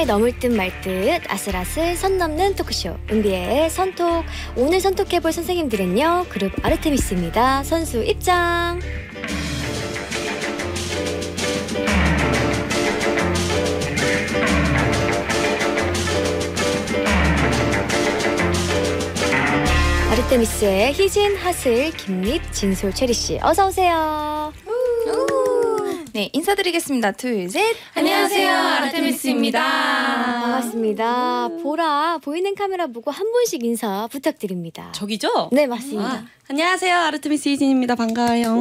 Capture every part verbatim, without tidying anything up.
시간을 넘을 듯 말 듯 아슬아슬 선 넘는 토크쇼 은비의 선톡. 오늘 선톡해볼 선생님들은요, 그룹 아르테미스입니다. 선수 입장. 아르테미스의 희진, 하슬, 김립, 진솔, 체리씨 어서오세요. 네, 인사드리겠습니다. 둘, 셋. 안녕하세요, 아르테미스입니다. 반갑습니다. 보라, 보이는 카메라 보고 한 분씩 인사 부탁드립니다. 저기죠? 네, 맞습니다. 아, 안녕하세요, 아르테미스 희진입니다. 반가워요.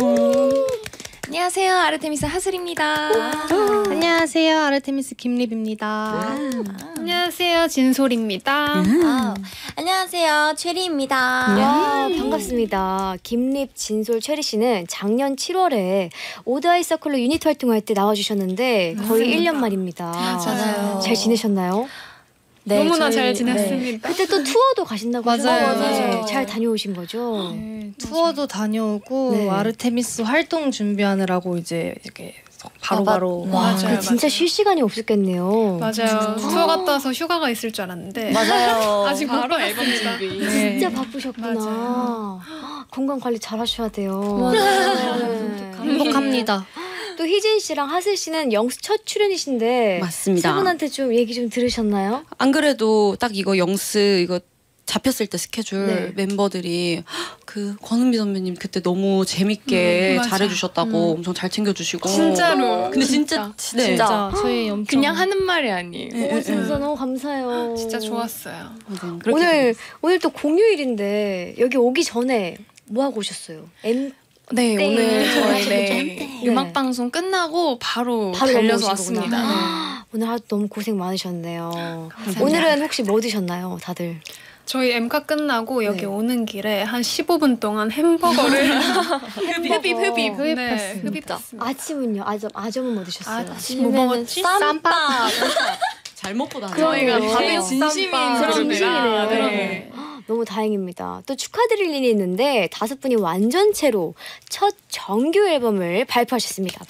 안녕하세요, 아르테미스 하슬입니다. 안녕하세요, 아르테미스 김립입니다. 안녕하세요, 진솔입니다. 아, 안녕하세요, 체리입니다. 와, 반갑습니다. 김립, 진솔, 체리 씨는 작년 칠월에 오드아이 서클로 유닛 활동할 때 나와주셨는데 거의 맞습니다. 일 년 만입니다. 맞아요. 잘 지내셨나요? 네, 너무나 저희, 잘 지냈습니다. 그때 또 투어도 가신다고 맞아요. 하셨는데 맞아요. 잘 다녀오신 거죠? 네, 투어도 다녀오고 네. 아르테미스 활동 준비하느라고 이제 이렇게 바로바로 아, 맞아요. 그 진짜 쉴 시간이 없었겠네요. 맞아요. 투어 갔다 와서 휴가가 있을 줄 알았는데 맞아요. 아직 바로 앨범 준비. 네. 진짜 바쁘셨구나. 맞아요. 건강 관리 잘 하셔야 돼요. 맞아요. 네. 행복합니다. 또 희진 씨랑 하슬 씨는 영수 첫 출연이신데 맞습니다. 세 분한테 좀 얘기 좀 들으셨나요? 안 그래도 딱 이거 영스 이거 잡혔을 때 스케줄 네. 멤버들이 그 권은비 선배님 그때 너무 재밌게 음, 맞아. 잘해주셨다고 엄청 잘 챙겨주시고 진짜로. 근데 진짜 진짜. 네. 진짜 저희 엄청 그냥 하는 말이 아니에요. 오, 진짜 너무 감사해요. 진짜 좋았어요. 맞아요. 그렇게 오늘 오늘 또 공휴일인데 여기 오기 전에 뭐 하고 오셨어요? M 네, 땡. 오늘 저희 네. 네, 음악 방송 끝나고 바로, 바로 달려서 넘어오신 거구나. 왔습니다. 오늘 하루 너무 고생 많으셨네요. 감사합니다. 오늘은 혹시 뭐 드셨나요, 다들? 저희 엠카 끝나고 여기 네. 오는 길에 한 십오 분 동안 햄버거를 흡입, 흡입, 네, 흡입했습니다. 아침은요? 아점 아점은 뭐 드셨어요? 아침 뭐 먹었지? 쌈밥. 잘 먹고 다녀요. 저희가 그럼요. 밥에 네. 진심인 그럼 그룹이라. 진심이네요. 네. 너무 다행입니다. 또 축하드릴 일이 있는데 다섯 분이 완전체로 첫 정규 앨범을 발표하셨습니다.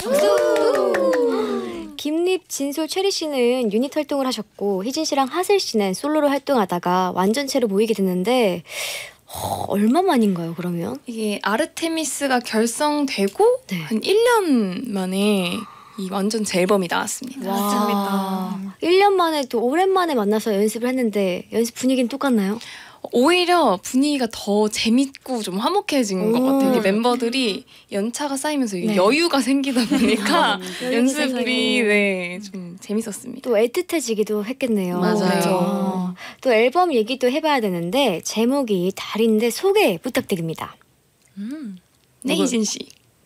박수! 김립, 진솔, 체리 씨는 유닛 활동을 하셨고 희진 씨랑 하슬 씨는 솔로로 활동하다가 완전체로 모이게 됐는데 어, 얼마 만인가요, 그러면? 이게 아르테미스가 결성되고 네. 한 일 년 만에 이 완전 제 앨범이 나왔습니다. 와, 일 년 만에 또 오랜만에 만나서 연습을 했는데 연습 분위기는 똑같나요? 오히려 분위기가 더 재밌고 좀 화목해진 것 오. 같아요. 이게 멤버들이 연차가 쌓이면서 네. 여유가 생기다 보니까 여유가 연습이 생기고. 네, 좀 재밌었습니다. 또 애틋해지기도 했겠네요. 맞아요. 어, 또 앨범 얘기도 해봐야 되는데 제목이 달인데 소개 부탁드립니다. 네, 누구- 희진 씨.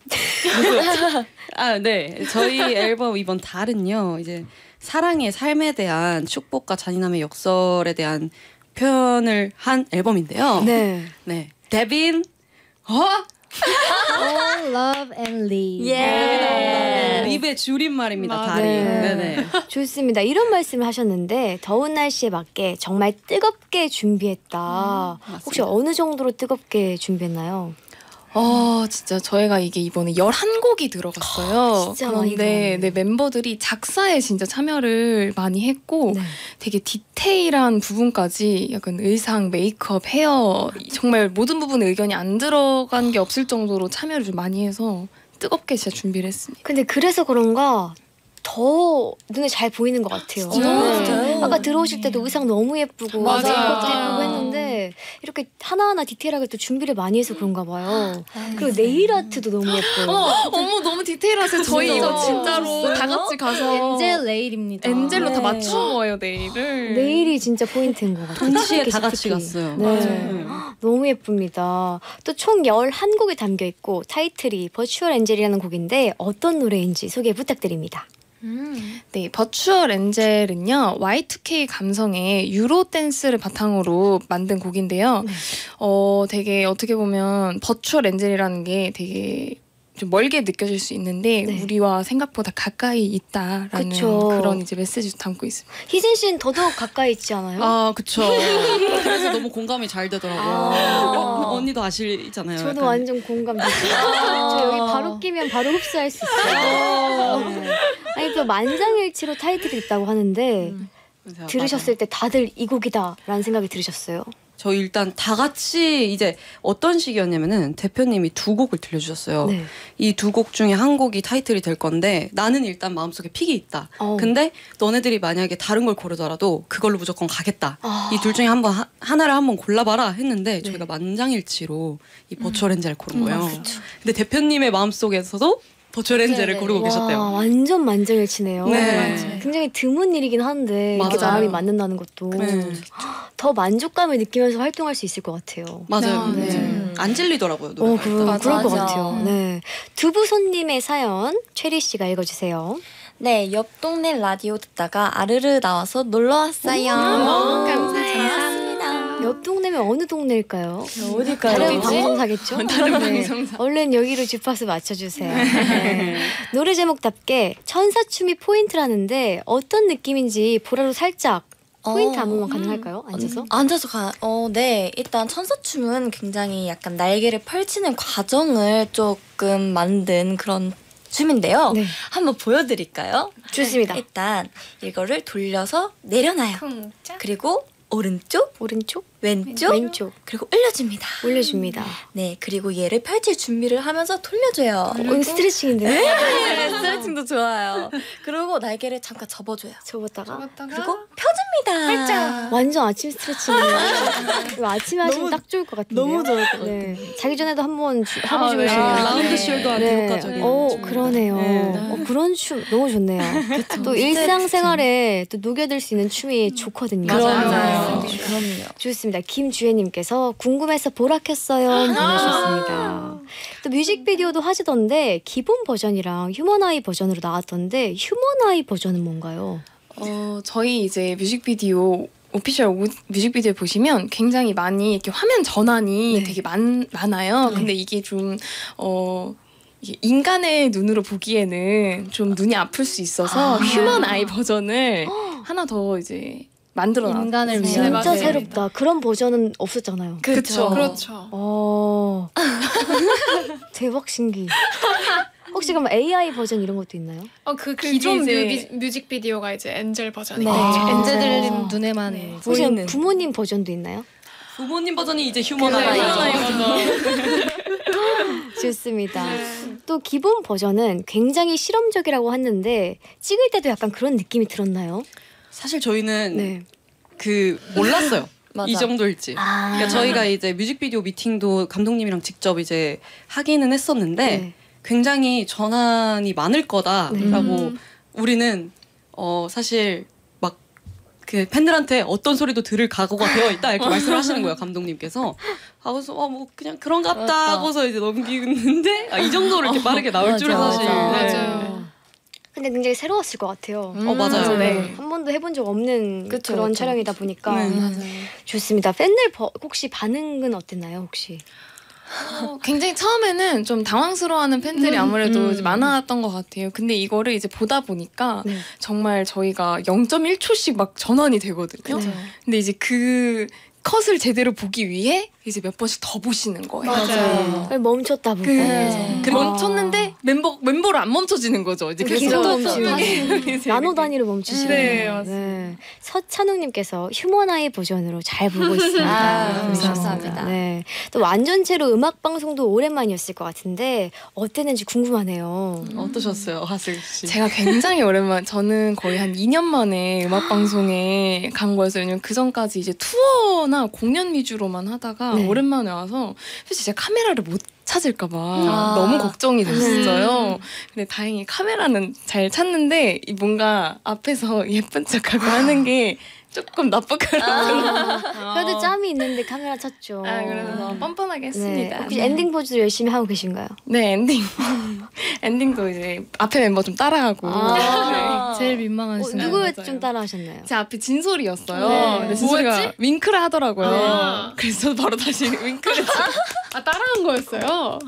아, 네. 저희 앨범 이번 달은요. 이제 사랑의 삶에 대한 축복과 잔인함의 역설에 대한 표현을 한 앨범인데요. 네. 네. 데빈 어? All Love and Leave. 예. 립의 줄임말입니다. 맞아요. 달이. 네. 네네. 좋습니다. 이런 말씀을 하셨는데 더운 날씨에 맞게 정말 뜨겁게 준비했다. 혹시 어느 정도로 뜨겁게 준비했나요? 어, 진짜 저희가 이게 이번에 열한 곡이 들어갔어요. 아, 진짜 많이 그런데 들어갔네. 네, 멤버들이 작사에 진짜 참여를 많이 했고 네. 되게 디테일한 부분까지 약간 의상, 메이크업, 헤어 정말 모든 부분에 의견이 안 들어간 게 없을 정도로 참여를 좀 많이 해서 뜨겁게 진짜 준비를 했습니다. 근데 그래서 그런가 더 눈에 잘 보이는 것 같아요. 진짜요? 진짜요? 아까 들어오실 때도 의상 너무 예쁘고 맞아요. 메이크업도 맞아요. 예쁘고 했는데 이렇게 하나하나 디테일하게 또 준비를 많이 해서 그런가 봐요. 아, 그리고 네일 아트도 너무 예뻐요. 어, 어머 너무 디테일하세요. 저희 이거 진짜로 다 같이 가서 엔젤 레일입니다. 엔젤로 다 네. 맞춘 거예요, 네일을. 네일이 진짜 포인트인 것 같아요. 동시에 특히 다 같이 특히. 갔어요. 네. 맞아요. 너무 예쁩니다. 또 총 열한 곡이 담겨 있고 타이틀이 버추얼 엔젤이라는 곡인데 어떤 노래인지 소개 부탁드립니다. 네, 버추얼 엔젤은요 와이 투 케이 감성의 유로 댄스를 바탕으로 만든 곡인데요. 네. 어, 되게 어떻게 보면 버추얼 엔젤이라는 게 되게 좀 멀게 느껴질 수 있는데 네. 우리와 생각보다 가까이 있다라는 그쵸. 그런 이제 메시지도 담고 있습니다. 희진 씨는 더더욱 가까이 있지 않아요? 아, 그쵸. 그래서 너무 공감이 잘 되더라고요. 아. 어, 언니도 아시잖아요. 저도 약간. 완전 공감되죠. 저 여기 바로 끼면 바로 흡수할 수 있어요. 네. 아니 또 만장일치로 타이틀이 있다고 하는데 그래서 들으셨을 때 다들 이 곡이다라는 생각이 들으셨어요? 저 일단 다 같이 이제 어떤 식이었냐면은 대표님이 두 곡을 들려주셨어요. 네. 이 두 곡 중에 한 곡이 타이틀이 될 건데 나는 일단 마음속에 픽이 있다. 어. 근데 너네들이 만약에 다른 걸 고르더라도 그걸로 무조건 가겠다. 아. 이 둘 중에 한번 하- 하나를 한번 골라봐라 했는데 네. 저희가 만장일치로 이 버추얼 엔젤을 고른 거예요. 음, 근데 대표님의 마음속에서도 버추얼 엔젤을 네네. 고르고 와, 계셨대요. 완전 만장일치네요. 네. 맞아요. 굉장히 드문 일이긴 한데 이게 맞아요. 마음이 맞는다는 것도 네. 더 만족감을 느끼면서 활동할 수 있을 것 같아요. 맞아요. 네. 네. 안 질리더라고요. 어, 노래가 그, 일단. 그럴 것 맞아. 같아요. 네. 두부 손님의 사연 최리 씨가 읽어주세요. 네, 옆 동네 라디오 듣다가 아르르 나와서 놀러 왔어요. 감사합니다. 옆 동네면 어느 동네일까요? 어딜까요? 다른 방송사겠죠? 다른 네. 방송사. 얼른 여기로 주파수 맞춰주세요. 네. 노래 제목답게 천사춤이 포인트라는데 어떤 느낌인지 보라로 살짝 포인트 어. 한 번만 가능할까요? 앉아서? 앉아서 가. 어, 네. 일단 천사춤은 굉장히 약간 날개를 펼치는 과정을 조금 만든 그런 춤인데요. 네. 한번 보여드릴까요? 좋습니다. 일단 이거를 돌려서 내려놔요. 쿵짝. 그리고 오른쪽, 오른쪽, 왼쪽, 왼쪽 그리고 올려줍니다. 올려줍니다. 네, 그리고 얘를 펼칠 준비를 하면서 돌려줘요. 어, 이거 스트레칭인데요? 네, 스트레칭도 좋아요. 그리고 날개를 잠깐 접어줘요. 접었다가 접었다가 그리고 펴줍니다. 살짝. 완전 아침 스트레칭이에요. 이거 아침에 하시면 딱 좋을 것 같은데요? 너무 좋을 것 네. 자기 전에도 한번 주- 하고 아, 주무시면 네. 라운드 네. 숄더한테 네. 효과적인. 어, 춤. 그러네요. 네. 어, 그런 춤 너무 좋네요. 또 일상생활에 또 녹여들 수 있는 춤이 좋거든요. 그럼요. 맞아요. 네. 그럼요. 좋습니다. 김주혜님께서 궁금해서 보라 켰어요 보내주셨습니다. 또 뮤직비디오도 하시던데 기본 버전이랑 휴먼아이 버전으로 나왔던데 휴먼아이 버전은 뭔가요? 어, 저희 이제 뮤직비디오 오피셜 오- 뮤직비디오 보시면 굉장히 많이 이렇게 화면 전환이 네. 되게 많, 많아요. 근데 이게 좀 어, 이게 인간의 눈으로 보기에는 좀 눈이 아플 수 있어서 아. 휴먼 아이 버전을 하나 더 이제 만들어 놨어요. 인간을 네, 위한 진짜 맞아요. 새롭다. 그런 버전은 없었잖아요. 그렇죠. 그렇죠. 어. 대박 신기. 혹시 그럼 에이아이 버전 이런 것도 있나요? 어, 그 그게 기존 이제- 뮤비, 뮤직비디오가 이제 엔젤 버전이에요. 네. 아. 엔젤들린 눈에만 네. 혹시 보이는. 부모님 버전도 있나요? 부모님 버전이 이제 휴먼 네, 아이. 휴먼 아이 좋습니다. 또 기본 버전은 굉장히 실험적이라고 했는데 찍을 때도 약간 그런 느낌이 들었나요? 사실 저희는 네. 그 몰랐어요. 맞아. 이 정도일지. 아. 그러니까 저희가 이제 뮤직비디오 미팅도 감독님이랑 직접 이제 하기는 했었는데 네. 굉장히 전환이 많을 거다라고 음. 우리는 어 사실 막 그 팬들한테 어떤 소리도 들을 각오가 되어 있다 이렇게 말씀을 하시는 거예요 감독님께서. 하고서 어뭐 그냥 그런 것 같다 맞다. 하고서 이제 넘기는데 아, 이 정도로 이렇게 빠르게 나올 줄은 맞아, 사실. 맞아. 네. 맞아요. 근데 굉장히 새로웠을 것 같아요. 어 맞아요. 네. 한 번도 해본 적 없는 그쵸, 그런 그쵸. 촬영이다 보니까 네. 맞아요. 좋습니다. 팬들 버- 혹시 반응은 어땠나요? 혹시? 어, 굉장히 처음에는 좀 당황스러워하는 팬들이 아무래도 음. 이제 많았던 것 같아요. 근데 이거를 이제 보다 보니까 네. 정말 저희가 영 점 일 초씩 막 전환이 되거든요. 네. 근데 이제 그 컷을 제대로 보기 위해 이제 몇 번씩 더 보시는 거예요. 맞아요. 멈췄다 보고. 그, 네. 그 멈췄는데 멤버 멤버로 안 멈춰지는 거죠. 이제 계속 계속 또 멈추고 이제 나노 단위로 멈추시네요. 네, 맞습니다. 네. 서찬웅님께서 휴먼아이 버전으로 잘 보고 있습니다. 아, 그러셨습니다. 감사합니다. 네. 또 완전체로 음악 방송도 오랜만이었을 것 같은데 어땠는지 궁금하네요. 어떠셨어요 하슬 씨? 제가 굉장히 오랜만 저는 거의 한 이 년 만에 음악 방송에 간 거였어요. 왜냐면 그 전까지 이제 투어나 공연 위주로만 하다가 네. 오랜만에 와서 사실 제가 카메라를 못 찾을까봐 아. 너무 걱정이 됐어요. 근데 다행히 카메라는 잘 찾는데 이 뭔가 앞에서 예쁜 척하고 하는 게 조금 나쁘더라고요. 그래도 짬이 있는데 카메라 찾죠. 아, 그래서 뻔뻔하게 네. 했습니다. 혹시 엔딩 포즈도 열심히 하고 계신가요? 네, 엔딩. 엔딩도 이제 앞에 멤버 좀 따라하고. 아. 제일 민망한 어, 순간. 누구 맞아요. 좀 따라하셨나요? 제 앞에 진솔이었어요. 네. 근데 진솔이가 뭐였지? 윙크를 하더라고요. 아. 그래서 저도 바로 다시 윙크를 아, 따라한 거였어요?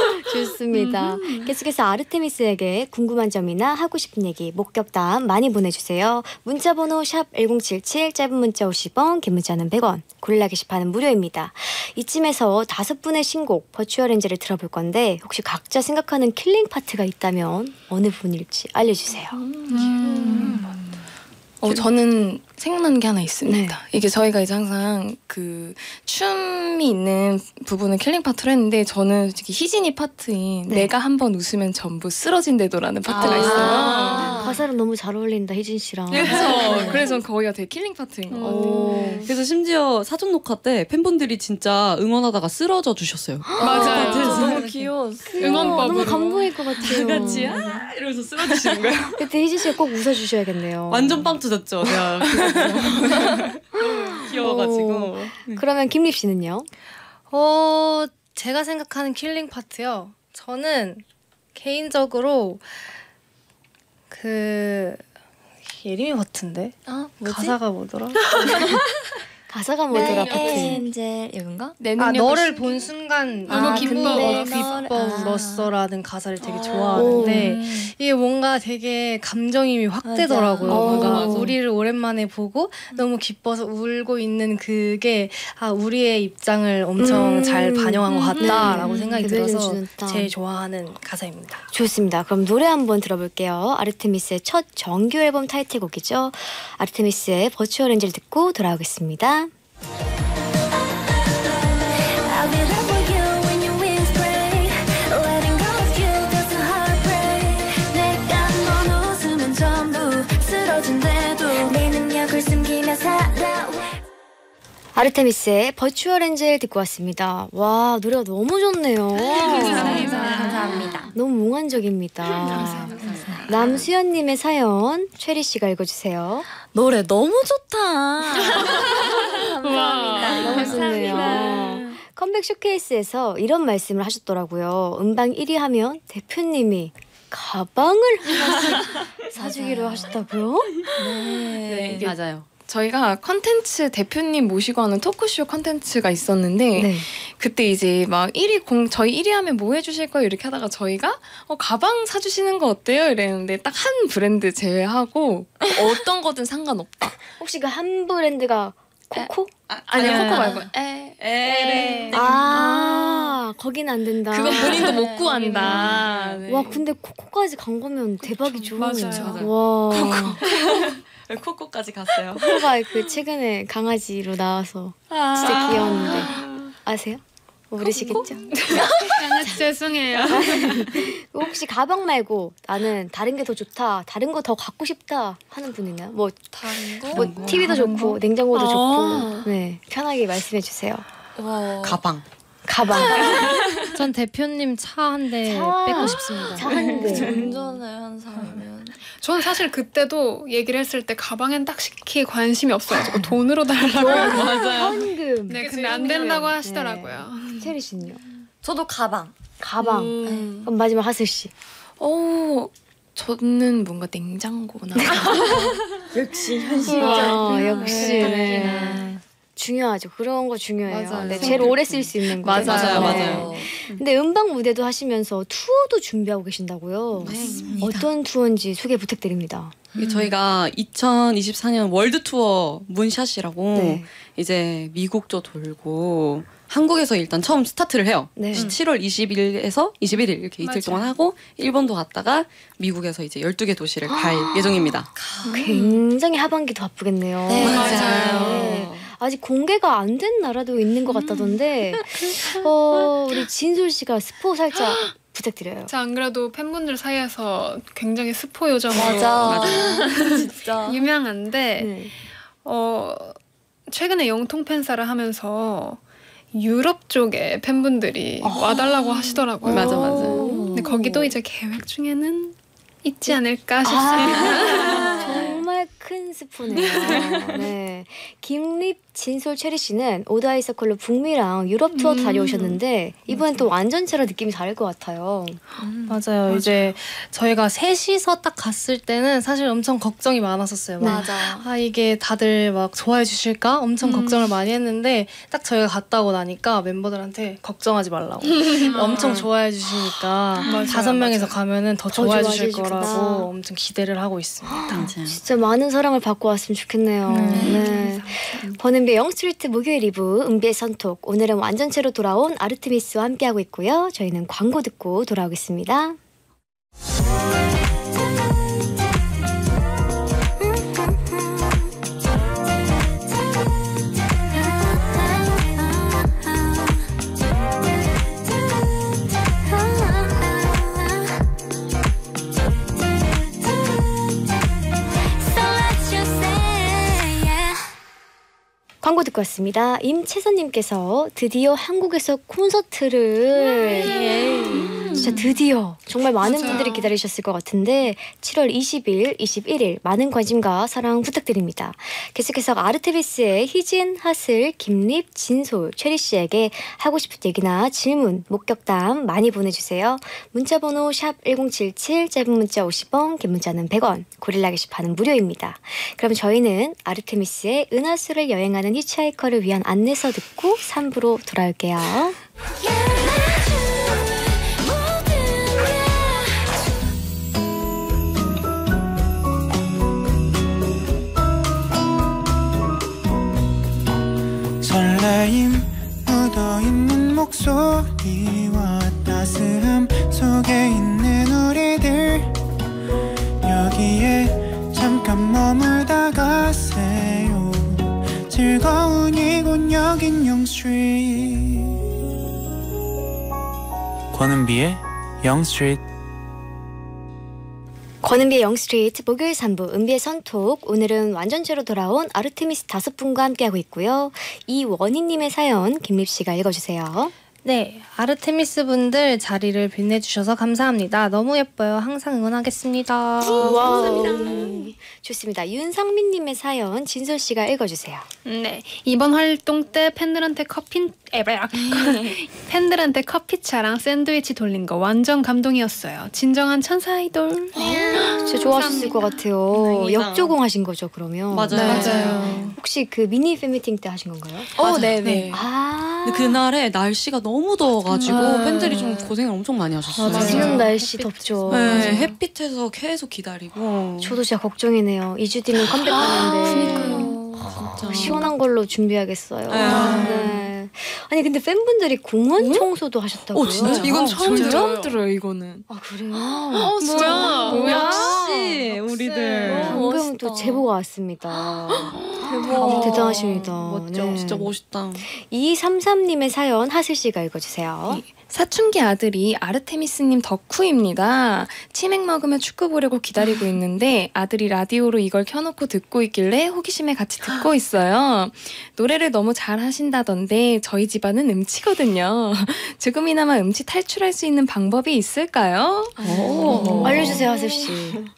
좋습니다. 계속해서 아르테미스에게 궁금한 점이나 하고 싶은 얘기, 목격담 많이 보내주세요. 문자번호 샵 일공칠칠, 짧은 문자 오십 원, 긴 문자는 백 원, 고릴라 게시판은 무료입니다. 이쯤에서 다섯 분의 신곡 버추얼 엔젤을 들어볼 건데 혹시 각자 생각하는 킬링 파트가 있다면 어느 부분일지 알려주세요. 어, 저는 생각나는 게 하나 있습니다. 이게 저희가 이제 항상 그 춤이 있는 부분은 킬링 파트로 했는데 저는 솔직히 희진이 파트인 네. 내가 한번 웃으면 전부 쓰러진대도라는 파트가 아. 있어요. 아, 가사랑 너무 잘 어울린다 희진 씨랑. 그래서 그래서 거기가 되게 킬링 파트인 것 같아요. 오. 그래서 심지어 사전 녹화 때 팬분들이 진짜 응원하다가 쓰러져 주셨어요. 맞아요. 너무 귀여웠어. 응원법으로. 너무 감동일 것 같아요. 같이 아 이러면서 쓰러지시는 거예요. 그때 희진 씨가 꼭 웃어주셔야겠네요. 완전 빵 터졌죠. 제가 귀여워가지고. 그러면 김립 씨는요? 어, 제가 생각하는 킬링 파트요. 저는 개인적으로 그 예림이 파트인데 아 뭐지? 가사가 뭐더라? 가사가 뭐더라 파트. 엔젤 이건가? 내 아 능력을 너를 숨기- 본 순간 너무 아, 기뻐. 근데 너를- 기뻐로서라는 가사를 되게 어. 좋아하는데 이게 뭔가 되게 감정임이 확 맞아. 되더라고요. 어, 뭔가 맞아. 우리를 오랜만에 보고 너무 기뻐서 울고 있는 그게 아 우리의 입장을 엄청 음. 잘 반영한 것 같다라고 음. 생각이 배려해 들어서 주는 듯한. 제일 좋아하는 가사입니다. 좋습니다. 그럼 노래 한번 들어볼게요. 아르테미스의 첫 정규 앨범 타이틀곡이죠. 아르테미스의 버추얼 엔젤 듣고 돌아오겠습니다. I'll be there for you when your wings break. Letting go of you doesn't heartbreak. 내가 넌 웃으면 전부 쓰러진대도 내 능력을 숨기며 살아. 아르테미스의 버추얼 엔젤 듣고 왔습니다. 와, 노래가 너무 좋네요. 감사합니다. 너무 몽환적입니다. 남수연님의 사연 최리 씨가 읽어주세요. 노래 너무 좋다. 너무 좋네요. 컴백 쇼케이스에서 이런 말씀을 하셨더라고요. 음방 일 위 하면 대표님이 가방을 하나씩 사주기로 하셨다고요? 네, 맞아요. 저희가 컨텐츠 대표님 모시고 하는 토크쇼 컨텐츠가 있었는데 네. 그때 이제 막 일 위 공 저희 일 위 하면 뭐 해주실 거예요 이렇게 하다가 저희가 어, 가방 사주시는 거 어때요 이랬는데 딱 한 브랜드 제외하고 어떤 거든 상관없다. 혹시 그 한 브랜드가 코코? 아, 아니요 아. 코코 말고 에 에레. 아, 거긴 안 된다. 그건 본인도 못 구한다. 네. 와, 근데 코코까지 간 거면 대박이죠. 맞아요. 맞아요. 와, 코코까지 갔어요. 코코가 그 최근에 강아지로 나와서 진짜 귀여웠는데 아세요? 모르시겠죠? 강아지 죄송해요. 혹시 가방 말고 나는 다른 게 더 좋다, 다른 거 더 갖고 싶다 하는 분 있나요? 뭐, 다른 거? 뭐 티비도 좋고 냉장고도 아. 좋고, 네 편하게 말씀해 주세요. 와. 가방. 가방, 전 대표님 차 한 대 차. 뺏고 싶습니다. 차 한 대. 운전을 한 사람이면 저는 사실 그때도 얘기를 했을 때 가방엔 딱히 관심이 없어가지고 돈으로 달라고. 현금. 네, 근데 안 된다고 하시더라고요. 체리 씨는요? 저도 가방. 가방. 음. 그럼 마지막 하슬 씨. 어 저는 뭔가 냉장고나 역시 아, 역시 네. 네. 중요하죠. 그런 거 중요해요. 맞아요. 네, 제일 오래 쓸 수 있는 거. 맞아요, 맞아요, 네. 맞아요. 근데 음방 무대도 하시면서 투어도 준비하고 계신다고요. 어떤 투어인지 소개 부탁드립니다. 이게 저희가 이천이십사 년 월드 투어 문샷이라고 네. 이제 미국도 돌고 한국에서 일단 처음 스타트를 해요. 네. 칠월 이십일에서 이십일 일 이렇게 이틀 맞아요. 동안 하고 일본도 갔다가 미국에서 이제 열두 개 도시를 갈 예정입니다. 굉장히 하반기도 바쁘겠네요. 네, 네. 아직 공개가 안 된 나라도 있는 것 같다던데 어, 우리 진솔 씨가 스포 살짝 부탁드려요. 저 안 그래도 팬분들 사이에서 굉장히 스포 요정으로 맞아. 진짜. 유명한데 네. 어 최근에 영통 팬사를 하면서 유럽 쪽에 팬분들이 와달라고 하시더라고요. 맞아, 맞아. 근데 거기도 이제 계획 중에는 있지 않을까 싶습니다. 아, 정말 큰 스포네요. 네. 김립, 진솔, 체리 씨는 오드아이서클로 북미랑 유럽 투어 음. 다녀오셨는데 이번엔 또 완전체로 느낌이 다를 것 같아요. 맞아요. 이제 저희가 셋이서 딱 갔을 때는 사실 엄청 걱정이 많았었어요. 막 맞아. 아 이게 다들 막 좋아해 주실까 엄청 걱정을 많이 했는데 딱 저희가 갔다 오고 나니까 멤버들한테 걱정하지 말라고 엄청 좋아해 주시니까 맞아요, 다섯 명이서 맞아요. 가면은 더 더 좋아해 좋아해 주실 주시구나. 거라고 엄청 기대를 하고 있습니다. 진짜 많은 사랑을 받고 왔으면 좋겠네요. 네. 버는비의 영스트리트 목요일 이 부 은비의 선톡. 오늘은 완전체로 돌아온 아르테미스와 함께하고 있고요. 저희는 광고 듣고 돌아오겠습니다. 음, 음, 음. 광고 듣고 왔습니다. 임채선님께서 드디어 한국에서 콘서트를 진짜 드디어 정말 많은 맞아요. 분들이 기다리셨을 것 같은데 칠월 이십일, 이십일일 많은 관심과 사랑 부탁드립니다. 계속해서 아르테미스의 희진, 하슬, 김립, 진솔, 최리 씨에게 하고 싶은 얘기나 질문, 목격담 많이 보내주세요. 문자번호 샵 일공칠칠, 짧은 문자 오십 원, 긴 문자는 백 원, 고릴라 게시판은 무료입니다. 그럼 저희는 아르테미스의 은하수를 여행하는 히치하이커를 위한 안내서 듣고 삼 부로 돌아올게요. 설레임 묻어있는 목소리와 따스함 속에 있는 우리들 여기에 잠깐 머물다 가세요. 즐거운 이곳 여긴 영스트리트. 권은비의 영스트리트. 권은비의 영스트리트 목요일 삼 부 은비의 선톡. 오늘은 완전체로 돌아온 아르테미스 다섯 분과 함께하고 있고요. 이원희님의 사연 김립씨가 읽어주세요. 네, 아르테미스 분들 자리를 빛내주셔서 감사합니다. 너무 예뻐요. 항상 응원하겠습니다. 감사합니다. 좋습니다. 윤상민님의 사연 진솔씨가 읽어주세요. 네, 이번 활동 때 팬들한테 커피 에브라 팬들한테 커피차랑 샌드위치 돌린 거 완전 감동이었어요. 진정한 천사 아이돌. 진짜 좋아하셨을 것 같아요. 다행이다. 역조공하신 거죠 그러면? 맞아요. 네. 맞아요. 혹시 그 미니 팬미팅 때 하신 건가요? 어, 네네. 아, 근데 그날에 날씨가 너무 더워가지고 음. 팬들이 좀 고생을 엄청 많이 하셨어요. 맞아요. 지금 날씨 덥죠. 네, 햇빛에서 계속 기다리고. 저도 진짜 걱정이네요. 이 주 뒤면 컴백하는데 진짜. 시원한 걸로 준비하겠어요. 네. 네. 아니 근데 팬분들이 공원 청소도 하셨다고요? 어, 진짜? 이건 아, 처음 진짜요? 처음 들어요 이거는. 아 그래요? 어, 뭐야? 역시 우리들. 방금 또 제보가 왔습니다. 대박. 대단하십니다. 멋져. 네. 진짜 멋있다. 이삼삼님의 사연 하슬 씨가 읽어주세요. 사춘기 아들이 아르테미스님 덕후입니다. 치맥 먹으며 축구 보려고 기다리고 있는데 아들이 라디오로 이걸 켜놓고 듣고 있길래 호기심에 같이 듣고 있어요. 노래를 너무 잘 하신다던데 저희 집안은 음치거든요. 조금이나마 음치 탈출할 수 있는 방법이 있을까요? 오. 알려주세요 하슬 씨.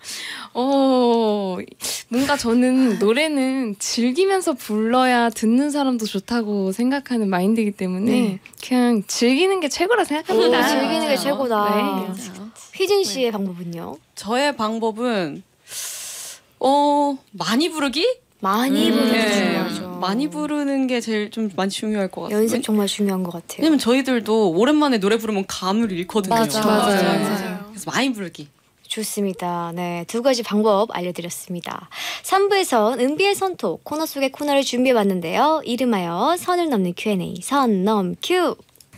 어, 뭔가 저는 노래는 즐기면서 불러야 듣는 사람도 좋다고 생각하는 마인드이기 때문에 네. 그냥 즐기는 게 최고라 생각합니다. 오, 즐기는 게 최고다. 네. 휘진 씨의 방법은요? 저의 방법은 어 많이 부르기? 많이 음. 부르는 게 네, 중요하죠. 많이 부르는 게 제일 좀 많이 중요할 것 같아요. 연습 정말 중요한 것 같아요. 왜냐면 저희들도 오랜만에 노래 부르면 감을 잃거든요. 맞아, 맞아요. 맞아요. 그래서 많이 부르기. 좋습니다. 네, 두 가지 방법 알려드렸습니다. 삼 부에선 은비의 선톡 코너 속의 코너를 준비해봤는데요. 이름하여 선을 넘는 큐 앤 에이 선 넘 큐.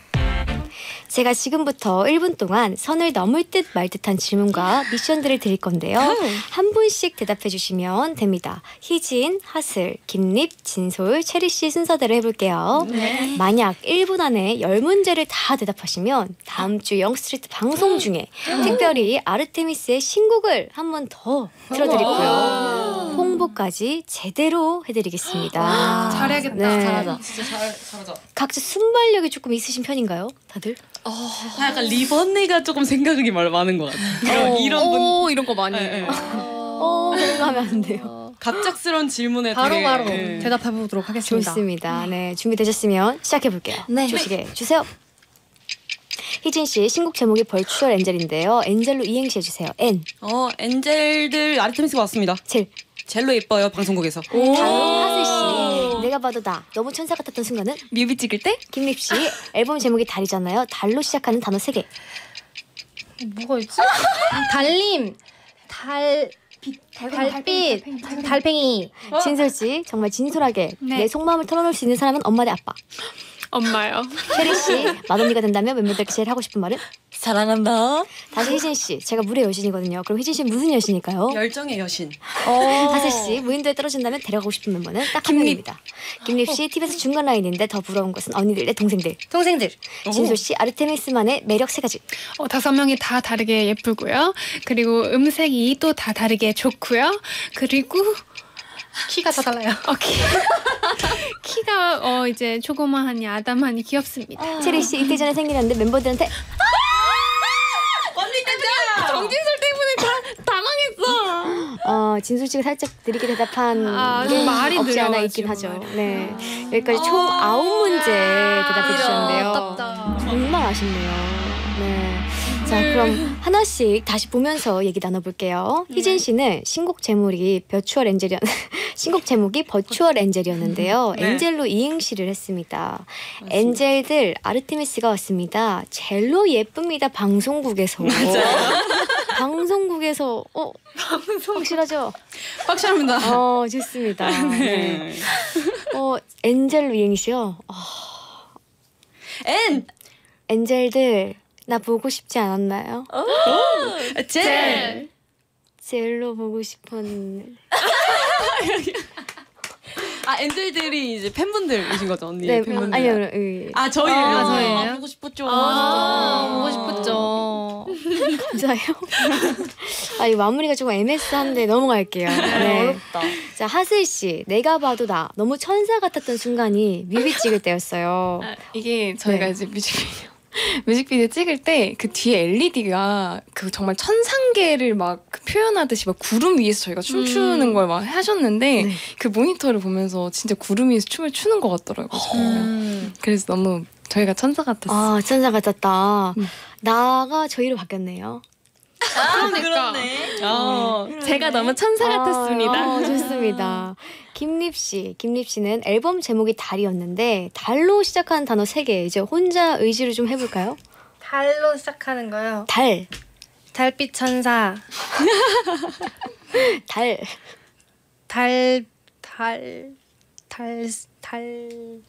제가 지금부터 일 분 동안 선을 넘을 듯 말 듯한 질문과 미션들을 드릴 건데요. 한 분씩 대답해 주시면 됩니다. 희진, 하슬, 김립, 진솔, 체리 씨 순서대로 해볼게요. 네. 만약 일 분 안에 열 문제를 다 대답하시면 다음 주 영스트리트 방송 중에 특별히 아르테미스의 신곡을 한 번 더 틀어드리고요. 홍보까지 제대로 해드리겠습니다. 잘해야겠다. 네. 잘하자. 진짜 잘 잘하자. 각자 순발력이 조금 있으신 편인가요? 다들? 약간 리번네가 조금 생각이 많- 많은 것 같아요. 이런, 이런 분 오, 이런 거 많이 네, 해요. 네. 어, 그런 거 하면 안 돼요. 갑작스러운 질문에 바로 되게, 바로 네. 대답해 보도록 하겠습니다. 좋습니다. 네, 준비되셨으면 시작해 볼게요. 네. 조식에 주세요. 희진 씨 신곡 제목이 벌추얼 엔젤인데요. 엔젤로 이행시 해주세요. N 어 엔젤들 아르테미스가 왔습니다. 젤. 젤로 예뻐요 방송국에서. 다음 하슬 씨. 내가 봐도 나 너무 천사 같았던 순간은 뮤비 찍을 때? 김립 씨 앨범 제목이 달이잖아요. 달로 시작하는 단어 세 개. 뭐가 있지? 달림, 달, 달빛, 달팽이. 진솔 씨 정말 진솔하게 네. 내 속마음을 털어놓을 수 있는 사람은 엄마 대 아빠. 엄마요. 체리 씨 맏언니가 된다면 멤버들께 제일 하고 싶은 말은? 사랑한다. 다시 희진 씨 제가 물의 여신이거든요. 그럼 희진 씨 무슨 여신일까요? 열정의 여신. 하슬 씨 무인도에 떨어진다면 데려가고 싶은 멤버는 딱 한 명입니다. 김립 씨 팁에서 중간 라인인데 더 부러운 것은 언니들 내 동생들. 동생들. 진솔 씨 아르테미스만의 매력 세 가지. 어, 다섯 명이 다 다르게 예쁘고요. 그리고 음색이 또 다 다르게 좋고요. 그리고 키가 다 달라요. 어, 키. 키가 어 이제 조그마하니 아담하니 귀엽습니다. 체리 씨 이틀 전에 생일이었는데 멤버들한테 정진솔 때문에 다 당황했어. 어, 진솔 씨가 살짝 느리게 대답한 아, 게 말이 없지 않아 느려가지고 있긴 하죠. 말이. 네, 여기까지 총 아홉 문제 대답해 주셨는데요. 아깝다. 정말 아쉽네요. 네. 자, 그럼 하나씩 다시 보면서 얘기 나눠볼게요. 희진 씨는 신곡 제목이 버추얼 엔젤이었 신곡 제목이 버추얼 엔젤이었는데요. 네. 엔젤로 이행시를 했습니다. 엔젤들 아르테미스가 왔습니다. 젤로 예쁩니다. 방송국에서. 방송국에서 어 확실하죠? 확실합니다. 어 좋습니다. 네. 어 엔젤로 이행시요. 어, N 엔젤들 나 보고 싶지 않았나요? 젤 젤로 보고 싶었는데. 아 엔젤들이 이제 팬분들이신 거죠 언니? 네, 팬분들. 아니요, 예. 아 저희예요. 아, 저희예요? 아, 보고 싶었죠. 아, 보고 싶었죠. 감사해요. 아, 이 마무리가 조금 애매한데 넘어갈게요. 네. 어렵다. 자, 하슬 씨, 내가 봐도 나 너무 천사 같았던 순간이 뮤비 찍을 때였어요. 아, 이게 저희가 네. 이제 뮤직비디오 뮤직비디오 찍을 때 그 뒤에 엘이디가 그 정말 천상계를 막그 표현하듯이 막 구름 위에서 저희가 춤추는 음. 걸 막 하셨는데 네. 그 모니터를 보면서 진짜 구름 위에서 춤을 추는 것 같더라고요. 음. 그래서 너무 저희가 천사 같았어요. 아, 천사 같았다. 음. 나가 저희로 바뀌었네요. 그러니까. 어. 제가 너무 천사 같았습니다. 아, 어, 좋습니다. 김립 씨, 김립 씨는 앨범 제목이 달이었는데 달로 시작하는 단어 세 개. 이제 혼자 의지를 좀 해볼까요? 달로 시작하는 거요. 달, 달빛 천사. 달, 달, 달, 달, 달.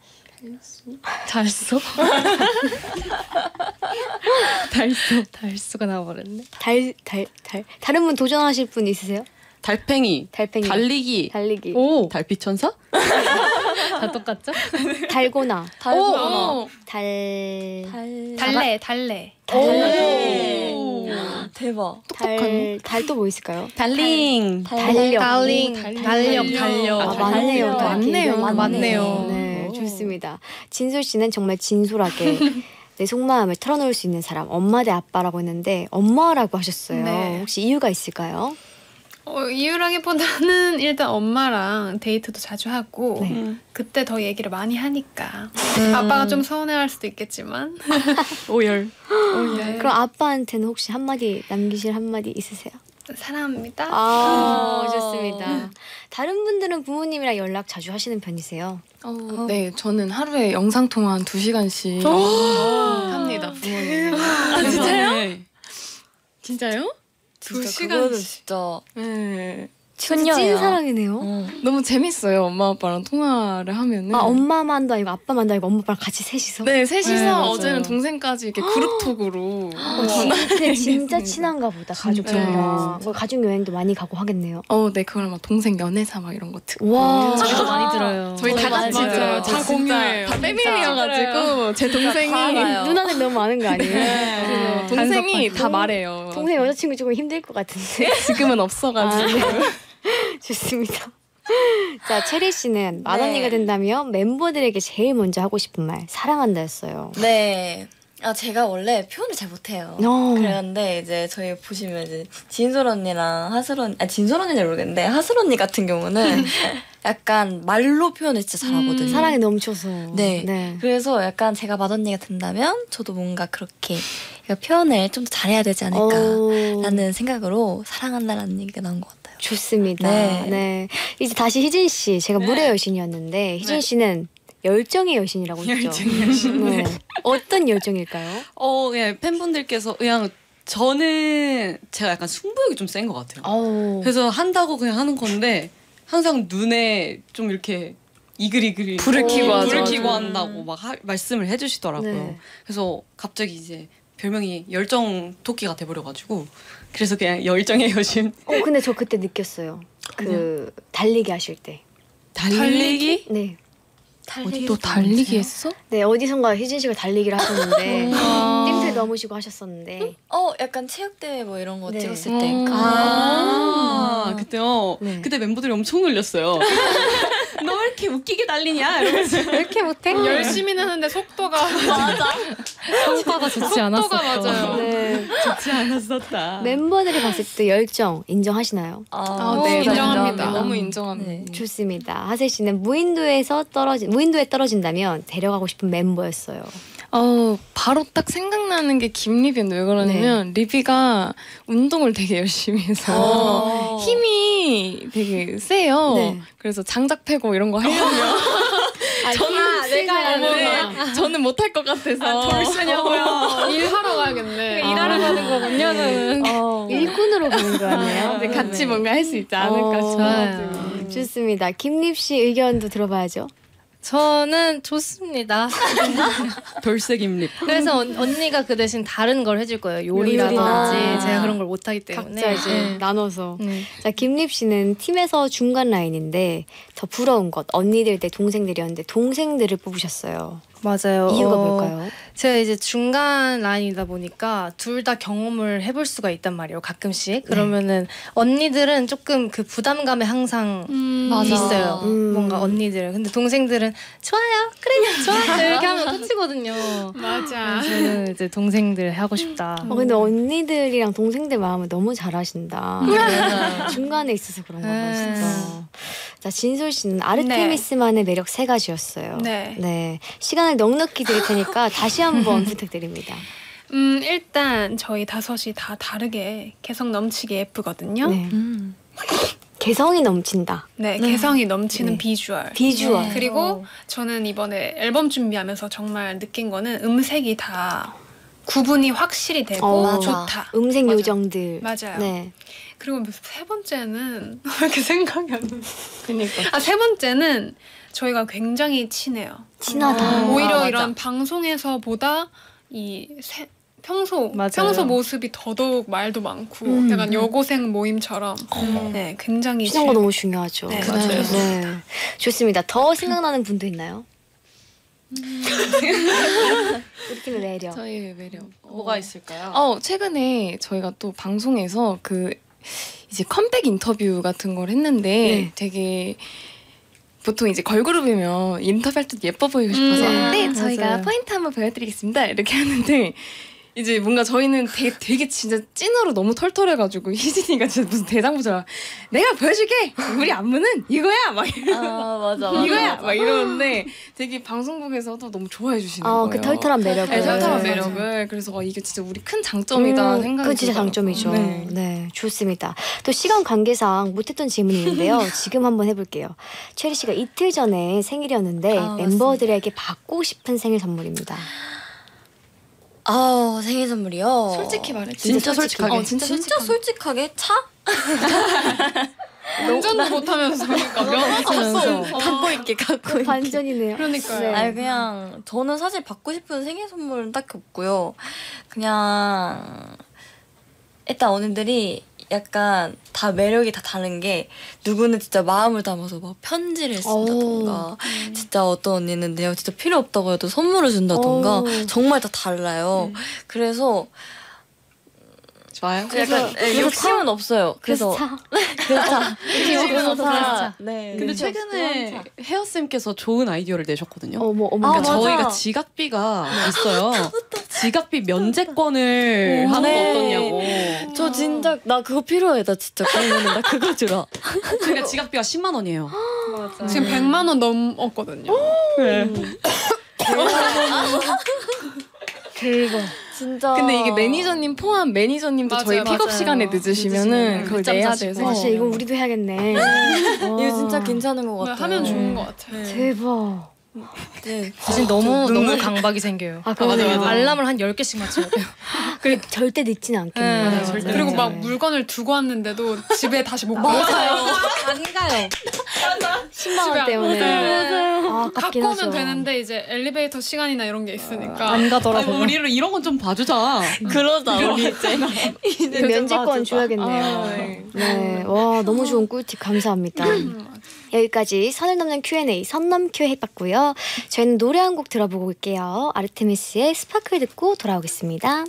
달소? 달수. 달수가 나와버렸네. 달, 달, 달. 다른 분 도전하실 분 있으세요? 달팽이, 달팽이, 달리기, 달리기, 오 달빛 천사? 다 똑같죠? 달고나, 달고나. 달, 달래 달래. 오. 대박. 달, 달 또 뭐 있을까요? 달링. 달력. 달링, 달력. 달력, 달력. 아, 맞네요. 또 이렇게 맞네요. 얘기하면 맞네요. 네, 좋습니다. 진솔 씨는 정말 진솔하게 내 속마음을 털어놓을 수 있는 사람, 엄마 대 아빠라고 했는데 엄마라고 하셨어요. 네. 혹시 이유가 있을까요? 어, 이유라기보다는 일단 엄마랑 데이트도 자주 하고 네. 그때 더 얘기를 많이 하니까 아빠가 좀 서운해할 수도 있겠지만 오열. 네. 그럼 아빠한테는 혹시 한마디 남기실 한마디 있으세요? 사랑합니다. 아, 좋습니다. 다른 분들은 부모님이랑 연락 자주 하시는 편이세요? 어, 네, 저는 하루에 영상 통화 한 두 시간씩 합니다. 부모님. 아 진짜요? 진짜요? 두 시간씩. 진짜 네. 진짜 찐 사랑이네요. 어. 너무 재밌어요. 엄마 아빠랑 통화를 하면은. 아, 엄마만도 아니고 아빠만도 아니고 엄마 아빠랑 같이 셋이서? 네, 셋이서 네, 맞아요. 어제는 동생까지 이렇게 그룹톡으로. 어, 진짜, 진짜 친한가 보다, 가족들이랑. 진짜. 뭐 가족 여행도 많이 가고 하겠네요. 어, 네, 그거랑 막 동생 연애사 막 이런 거 듣고. 와. 저희도 많이 들어요. 저희 다 같이 맞아요. 들어요. 다 다 공유해요. 다 패밀리여가지고 제 동생이 알아요. 누나는 너무 많은 거 아니에요? 네. 동생이 다 말해요. 동생 여자친구 조금 힘들 것 같은데. 지금은 없어가지고. 아, 네. 좋습니다. 자, 체리 씨는 네. 맏언니가 된다면 멤버들에게 제일 먼저 하고 싶은 말 사랑한다였어요. 네. 아 제가 원래 표현을 잘 못해요. 어. 그런데 이제 저희 보시면 이제 진솔 언니랑 하슬 언니, 아 진솔 언니는 모르겠는데 하슬 언니 같은 경우는 약간 말로 표현을 진짜 잘하거든요. 사랑에 넘쳐서. 네. 네. 그래서 약간 제가 맏언니가 된다면 저도 뭔가 그렇게 표현을 좀 더 잘해야 되지 않을까라는 오, 생각으로 사랑한다라는 얘기가 나온 것 같아요. 좋습니다. 네. 네. 이제 다시 희진 씨. 제가 물의 여신이었는데 희진 네. 씨는 열정의 여신이라고 했죠. 열정의 여신. 네. 어떤 열정일까요? 어, 예, 팬분들께서 그냥 저는 제가 약간 승부욕이 좀 센 것 같아요. 어. 그래서 한다고 그냥 하는 건데 항상 눈에 좀 이렇게 이글이글이 불을 켜고 하죠. 불을 켜고 한다고 막 하, 말씀을 해주시더라고요. 네. 그래서 갑자기 이제 별명이 열정 토끼가 돼버려가지고 그래서 그냥 열정의 여신. 어, 근데 저 그때 느꼈어요. 그 달리기 하실 때. 달리기? 네. 어디 또 달리기 했어? 네, 어디선가 희진 씨가 달리기를 하셨는데 띵틀 넘으시고 하셨었는데. 어 약간 체육대회 뭐 이런 거 네. 찍었을 때. 음. 아, 그때요. 네. 그때 멤버들이 엄청 놀렸어요. 너 왜 이렇게 웃기게 달리냐? 이러면서. 왜 이렇게 못해? 열심히는 하는데 속도가 성과가 좋지 않았어. 속도가 맞아요. 네. 좋지 않았었다. 멤버들이 봤을 때 열정 인정하시나요? 아, 네, 진짜 인정합니다. 너무 인정합니다. 네. 좋습니다. 하세 씨는 무인도에서 떨어진 무인도에 떨어진다면 데려가고 싶은 멤버였어요. 어, 바로 딱 생각나는 게 김리비인데 왜 그러냐면 리비가 운동을 되게 열심히 해서 어. 힘이 되게 세요. 네. 그래서 장작 패고 이런 거 하려면 저는 내가 네, 저는 못할 것 같아서 돌쇠냐고요. 일하러 가야겠네. 일하러 가는 거군요. 저는 어, 일꾼으로 가는 거 같네요. 네, 같이 뭔가 할 수 있지 않을까 어, 싶어가지고. 좋습니다. 김립 씨 의견도 들어봐야죠. 저는 좋습니다. 돌쇠김립. 그래서 언, 언니가 그 대신 다른 걸 해줄 거예요. 요리라든지 요리나. 제가 그런 걸 못하기 때문에. 각자 이제 네. 나눠서. 네. 자, 김립 씨는 팀에서 중간 라인인데 더 부러운 것 언니들 대 동생들이었는데 동생들을 뽑으셨어요. 맞아요. 이유가 어, 뭘까요? 제가 이제 중간 라인이다 보니까 둘 다 경험을 해볼 수가 있단 말이에요. 가끔씩. 그러면은 언니들은 조금 그 부담감에 항상 음, 있어요. 음. 뭔가 언니들은. 근데 동생들은 좋아요. 그래. 좋아. 이렇게 하면 끝이거든요. 맞아. 저는 이제 동생들 하고 싶다. 어, 근데 언니들이랑 동생들 마음을 너무 잘 아신다. 중간에 있어서 그런가 봐, 네. 진짜. 자, 진솔 씨는 아르테미스만의 매력 세 가지였어요. 네. 네. 시간을 넉넉히 드릴 테니까 다시 한번 부탁드립니다. 음, 일단 저희 다섯이 다 다르게 개성 넘치게 예쁘거든요. 네, 네. 음. 개성이 넘친다. 개성이 넘치는 네. 비주얼. 비주얼. 네. 그리고 저는 이번에 앨범 준비하면서 정말 느낀 거는 음색이 다 구분이 확실히 되고 어, 맞아. 좋다. 음색 맞아요. 요정들. 맞아요. 네. 그리고 세 번째는 왜 이렇게 생각이 안 나? 그니까. 아, 세 번째는 저희가 굉장히 친해요. 친하다. 오히려 아, 맞아. 이런 방송에서보다 이 세, 평소 맞아요. 평소 모습이 더더욱 말도 많고 음. 약간 여고생 모임처럼 네 굉장히 친한 거 질- 너무 중요하죠. 네, 맞아요. 네. 좋습니다. 더 생각나는 분도 있나요? 우리 팀의 매력. 저희의 매력. 뭐가 있을까요? 어, 최근에 저희가 또 방송에서 그 이제 컴백 인터뷰 같은 걸 했는데 네. 되게 보통 이제 걸그룹이면 인터뷰할 때 예뻐 보이고 싶어서 음, 네 저희가 맞아요. 포인트 한번 보여드리겠습니다 이렇게 하는데 이제 뭔가 저희는 되게, 되게 진짜 찐으로 너무 털털해가지고 희진이가 진짜 무슨 대장부자 내가 보여줄게 우리 안무는 이거야 막 이러 아 맞아 맞아. 이거야 막 이러는데 되게 방송국에서도 너무 좋아해 주시는 아, 거예요. 그 털털한 매력을. 네, 털털한 네. 매력을 그래서 어, 이게 진짜 우리 큰 장점이다 음, 생각이 그건 진짜 들더라고요. 장점이죠. 네. 네. 좋습니다. 또 시간 관계상 못했던 질문이 있는데요. 지금 한번 해볼게요. 체리 씨가 이틀 전에 생일이었는데 아, 멤버들에게 받고 싶은 생일 선물입니다. 아 생일 선물이요. 솔직히 말해. 진짜 솔직하게. 어, 진짜, 진짜 솔직하게. 솔직하게 차? 운전도 못하면서 그러니까 면 갖고 있게 갖고 있게. 반전이네요. 그러니까요. 네. 아니 그냥 저는 사실 받고 싶은 생일 선물은 딱히 없고요. 그냥 일단 언니들이 약간 다 매력이 다 다른 게 누구는 진짜 마음을 담아서 막 편지를 쓴다던가 진짜 어떤 언니는 내가 진짜 필요 없다고 해도 선물을 준다던가 오. 정말 다 달라요. 그래서 좋아요. 약간 예, 욕심은 없어요. 그래서 그래서 차. 그래서 차. 그래서 차. 네. 근데 그래서 최근에 혜연 쌤께서 좋은 아이디어를 내셨거든요. 어머 어머. 아, 그러니까 맞아. 저희가 지각비가 있어요. 지각비 면제권을 하는 거 네. 어떠냐고. 저 진짜 나 그거 필요해. 나 진짜 그러면 나 그거 주라. 그러니까 지각비가 십만 원이에요. 지금 백만 원 넘었거든요. 대박. 진짜. 근데 이게 매니저님 포함 매니저님도 맞아요, 저희 픽업 맞아요. 시간에 늦으시면은 늦으시면 그걸 늦잠 내야 자시고. 돼서 와, 진짜 이거 우리도 해야겠네. 이거 진짜 괜찮은 것 네, 같아요. 하면 좋은 것 같아요. 대박. 네. 사실 너무 너무 강박이 생겨요. 아, 그러네요. 맞아. 알람을 한 열 개씩 맞춰야 돼요. 그리고 절대 늦지는 않겠네요. 네, 맞아요. 절대. 그리고 막 네. 물건을 두고 왔는데도 집에 다시 못 가요. 아닌가요? 십만 집에 원 안 때문에. 맞아요. 아, 갖고 아깝긴 오면 하죠. 되는데 이제 엘리베이터 시간이나 이런 게 있으니까 안 아니, 가더라고요. 뭐 우리를 이런 건 좀 봐주자. 그러자 우리 이제. 이제 면제권 줘야겠네요. 아, 네. 네. 와, 너무 좋은 꿀팁 감사합니다. 음, 여기까지 선을 넘는 큐 앤 에이 선넘큐 해봤고요. 저희는 노래 한 곡 들어보고 올게요. 아르테미스의 스파클 듣고 돌아오겠습니다.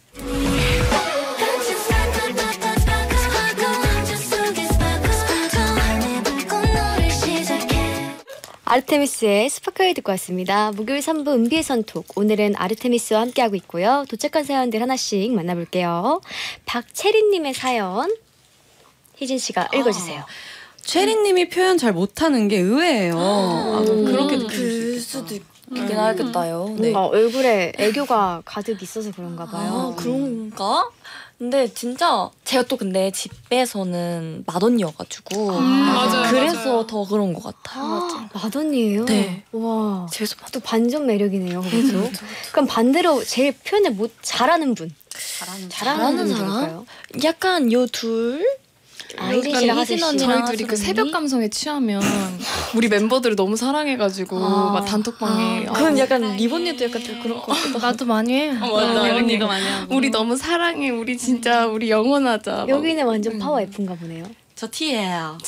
아르테미스의 스파클 듣고 왔습니다. 목요일 삼 부 은비의 선톡. 오늘은 아르테미스와 함께하고 있고요. 도착한 사연들 하나씩 만나볼게요. 박채린님의 사연 희진 씨가 읽어주세요. 체리님이 표현 잘 못하는 게 의외예요. 아, 그렇게 그 느낄 수 수도 있겠다. 있긴 하겠다요. 네. 뭔가 얼굴에 애교가 가득 있어서 그런가 봐요. 아, 그런가? 근데 진짜 제가 또 근데 집에서는 맏언니여가지고 맞아요, 그래서 맞아요. 더 그런 것 같아요. 아, 맏언니예요? 네. 와. 집에서 또 반전 매력이네요. 그래서. 그럼 반대로 제일 표현을 못 잘하는 분. 잘하는 잘하는, 잘하는 분이 사람? 누굴까요? 약간 요 둘? 아, 희진 씨랑 하슬 희진 씨. 언니랑 저희 둘이 그 하슬 새벽 언니? 감성에 취하면 우리 멤버들을 너무 사랑해가지고 아. 막 단톡방에 아, 그건 약간 리본니도 약간 좀 그런 것 같기도 하고. 나도 많이 해. 어, 맞아. 네, 언니 언니가 많이 하고. 우리 너무 사랑해. 우리 진짜 우리 영원하자. 막 여기는 완전 파워 F인가 보네요. 저 T예요.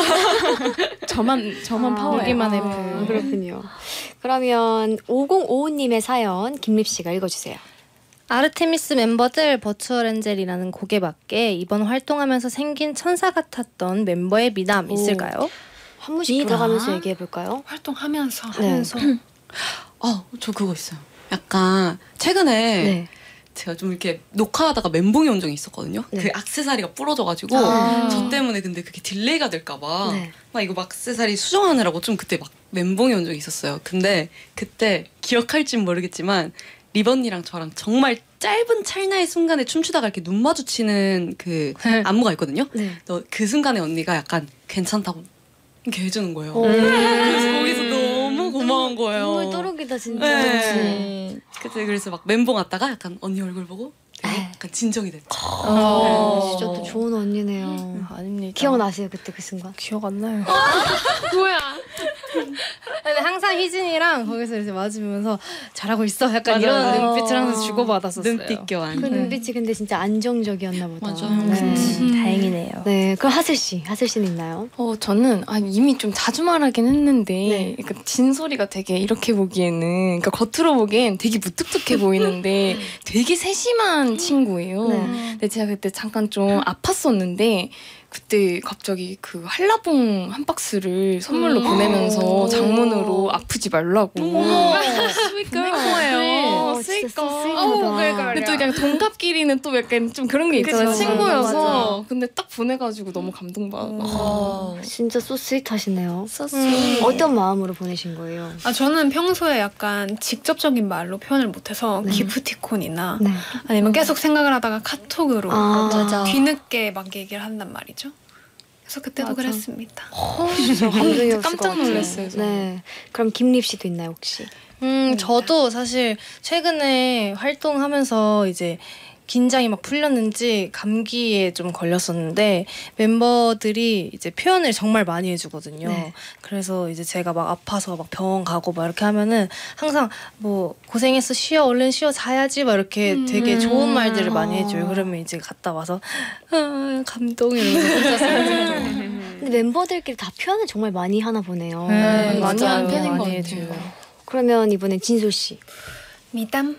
저만 저만 아, 파워예요. 여기만 F. 아, 그렇군요. 그러면 오공오오님의 사연 김립 씨가 읽어주세요. 아르테미스 멤버들 버추얼 엔젤이라는 곡에 맞게 이번 활동하면서 생긴 천사 같았던 멤버의 미담 오. 있을까요? 한 분씩 미담? 돌아가면서 얘기해 볼까요? 활동하면서 네. 하면서 어, 저 그거 있어요. 약간 최근에 네. 제가 좀 이렇게 녹화하다가 멘붕이 온 적이 있었거든요. 네. 그 악세사리가 부러져가지고 아. 저 때문에 근데 그게 딜레이가 될까봐 네. 막 이거 막 악세사리 수정하느라고 좀 그때 막 멘붕이 온 적이 있었어요. 근데 그때 기억할진 모르겠지만 리번니랑 저랑 정말 짧은 찰나의 순간에 춤추다가 이렇게 눈 마주치는 그 안무가 있거든요. 네. 너 그 순간에 언니가 약간 괜찮다고 이렇게 해주는 거예요. 오. 그래서 거기서 너무 고마운 거예요. 눈물 또르기다 진짜. 네. 그때 그래서 막 멘붕 왔다가 약간 언니 얼굴 보고 되게 에이. 약간 진정이 됐죠. 아, 진짜 또 좋은 언니네요. 아닙니다. 기억나세요 그때 그 순간? 기억 안 나요. 뭐야? 근데 항상 희진이랑 거기서 이렇게 맞으면서 잘하고 있어. 약간 맞아요. 이런 눈빛을 항상 주고받았었어요. 눈빛 교환. 그 눈빛이 근데 진짜 안정적이었나 보다. 맞아요. 네. 음, 다행이네요. 네, 그럼 하슬 씨, 하슬 씨는 있나요? 어 저는 아, 이미 좀 자주 말하긴 했는데 네. 그러니까 진솔이가 되게 이렇게 보기에는 그러니까 겉으로 보기엔 되게 무뚝뚝해 보이는데 되게 세심한 친구예요. 네. 근데 제가 그때 잠깐 좀 아팠었는데 그때 갑자기 그 한라봉 한 박스를 선물로 보내면서 장문으로 아프지 말라고 스윗걸 거예요. 어, 진짜 스윗걸. 스윗하다. 근데 또 그냥 동갑끼리는 또 약간 좀 그런 게 있잖아요. 그쵸, 친구여서. 맞아. 근데 딱 보내가지고 너무 감동받아. 아, 진짜 소 스윗하시네요. 썼어. 어떤 마음으로 보내신 거예요? 아 저는 평소에 약간 직접적인 말로 표현을 못해서 기프티콘이나 네. 아니면 계속 생각을 하다가 카톡으로 아, 맞아. 뒤늦게 막 얘기를 한단 말이죠. 그래서 그때도 맞아. 그랬습니다. 감동이었을 깜짝 것 같아요. 놀랐어요, 저는. 네. 그럼 김립 씨도 있나요 혹시? 음, 저도 사실 최근에 활동하면서 이제 긴장이 막 풀렸는지 감기에 좀 걸렸었는데 멤버들이 이제 표현을 정말 많이 해주거든요. 네. 그래서 이제 제가 막 아파서 막 병원 가고 막 이렇게 하면은 항상 뭐 고생했어 쉬어 얼른 쉬어 자야지 막 이렇게 되게 좋은 말들을 많이 해줘요. 그러면 이제 갔다 와서 아, 감동 이러면서 혼자서 근데 멤버들끼리 다 표현을 정말 많이 하나 보네요. 네, 많이 맞아요. 하는 편인 것 많이 같아요. 해줘요. 그러면 이번엔 진솔 씨. 미담?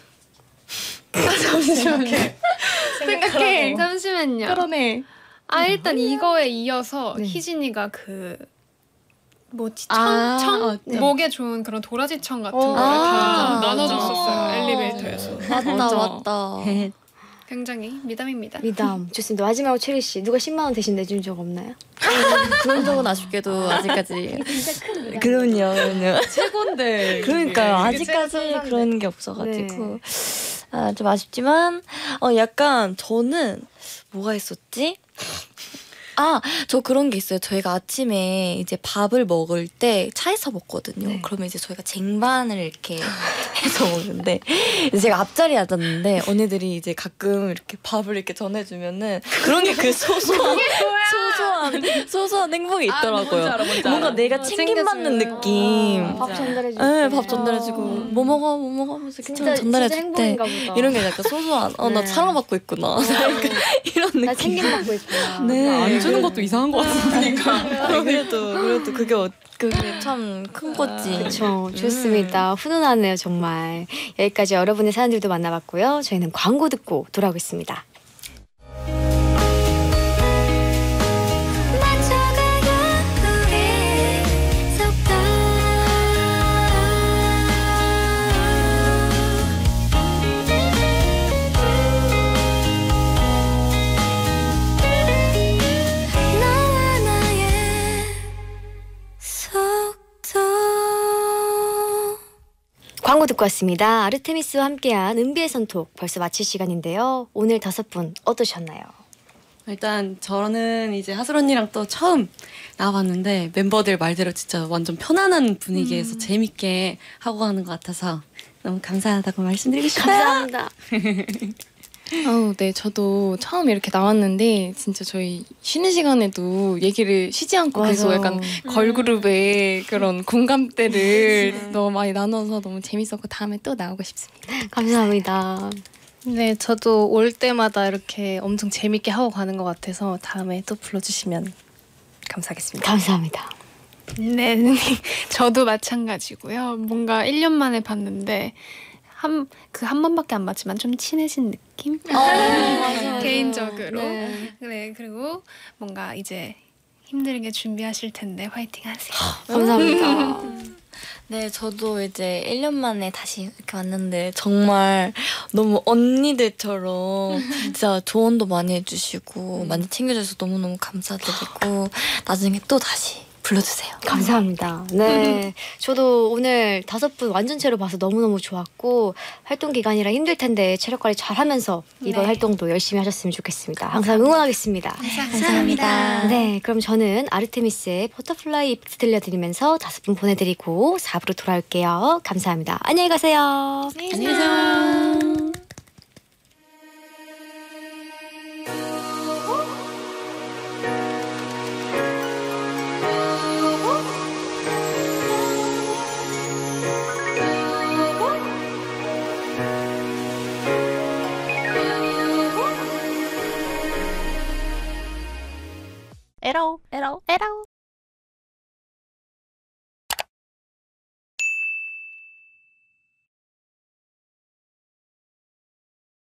생각해. 잠시만요. 그러네. 아 일단 이거에 이어서 네. 희진이가 그 뭐지 아, 청? 청? 어, 네. 목에 좋은 그런 도라지청 같은 어, 거를 다 아, 나눠줬었어요. 맞아. 엘리베이터에서. 맞다 맞아. 맞다. 굉장히 미담입니다. 미담. 좋습니다. 마지막으로 최리 씨. 누가 십만 원 대신 내준 적 없나요? 그런 적은 아쉽게도 아직까지. 그럼요, 그럼요. 최고인데. 그러니까요. 그게 아직까지 최선인데. 그런 게 없어가지고 아, 좀 아쉽지만 어 약간 저는 뭐가 있었지? 아, 저 그런 게 있어요. 저희가 아침에 이제 밥을 먹을 때 차에서 먹거든요. 네. 그러면 이제 저희가 쟁반을 이렇게 해서 먹는데 이제 제가 앞자리에 앉았는데 언니들이 이제 가끔 이렇게 밥을 이렇게 전해주면은 그런 게 그 소소한 소소한 소소한 행복이 있더라고요. 뭔가 내가 챙김받는 느낌. 밥 전달해주고. 네, 밥 전달해주고 뭐 먹어 뭐 먹어 하면서 진짜 전달해줄 진짜 때 행복인가 보다. 이런 게 약간 소소한 어 나 네. 사랑받고 있구나 이런 느낌. 나 챙김받고 있구나. 네. 안 주는 것도 이상한 것 같으니까. 아, 그래도 그래도 그게 어- 그게 참 큰 거지. 그렇죠. 좋습니다. 훈훈하네요, 정말. 여기까지 여러분의 사연들도 만나봤고요. 저희는 광고 듣고 돌아오겠습니다. 맞춰가요 우리 속도 너와 나의 속도. 광고 듣고 왔습니다. 아르테미스와 함께한 은비의 선톡 벌써 마칠 시간인데요. 오늘 다섯 분 어떠셨나요? 일단 저는 이제 하슬 언니랑 또 처음 나와봤는데 멤버들 말대로 진짜 완전 편안한 분위기에서 재밌게 하고 가는 것 같아서 너무 감사하다고 말씀드리고 싶어요. 감사합니다. 아우, 네, 저도 처음 이렇게 나왔는데 진짜 저희 쉬는 시간에도 얘기를 쉬지 않고 맞아. 계속 약간 걸그룹의 그런 공감대를 너무 많이 나눠서 너무 재밌었고 다음에 또 나오고 싶습니다. 감사합니다. 네, 저도 올 때마다 이렇게 엄청 재밌게 하고 가는 것 같아서 다음에 또 불러주시면 감사하겠습니다. 감사합니다. 네, 저도 마찬가지고요. 뭔가 일 년 만에 봤는데 한 그 한 번밖에 안 봤지만 좀 친해진 느낌? 개인적으로. 네. 네, 그리고 뭔가 이제 힘들게 준비하실 텐데 화이팅 하세요. 감사합니다. 네, 저도 이제 일 년 만에 다시 이렇게 왔는데 정말 너무 언니들처럼 진짜 조언도 많이 해주시고 많이 챙겨줘서 너무너무 감사드리고 나중에 또 다시 불러주세요. 감사합니다. 네, 저도 오늘 다섯 분 완전체로 봐서 너무너무 좋았고 활동 기간이라 힘들 텐데 체력 관리 잘하면서 이번 네. 활동도 열심히 하셨으면 좋겠습니다. 항상 응원하겠습니다. 감사합니다. 네, 그럼 저는 아르테미스의 버터플라이 이펙트 들려드리면서 다섯 분 보내드리고 사 부로 돌아올게요. 감사합니다. 안녕히 가세요. 안녕히 계세요. 에러 에러 에러